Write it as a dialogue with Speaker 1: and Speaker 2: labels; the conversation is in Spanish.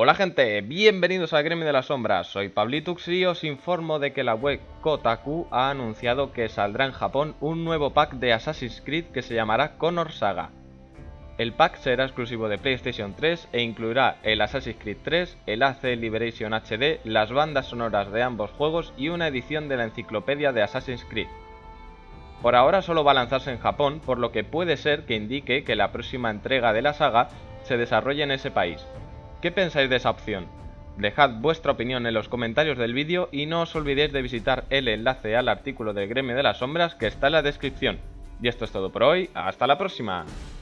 Speaker 1: Hola gente, bienvenidos al Gremio de las Sombras, soy Pablitux y os informo de que la web Kotaku ha anunciado que saldrá en Japón un nuevo pack de Assassin's Creed que se llamará Connor Saga. El pack será exclusivo de PlayStation 3 e incluirá el Assassin's Creed 3, el AC Liberation HD, las bandas sonoras de ambos juegos y una edición de la enciclopedia de Assassin's Creed. Por ahora solo va a lanzarse en Japón, por lo que puede ser que indique que la próxima entrega de la saga se desarrolle en ese país. ¿Qué pensáis de esa opción? Dejad vuestra opinión en los comentarios del vídeo y no os olvidéis de visitar el enlace al artículo del Gremio de las Sombras que está en la descripción. Y esto es todo por hoy, hasta la próxima.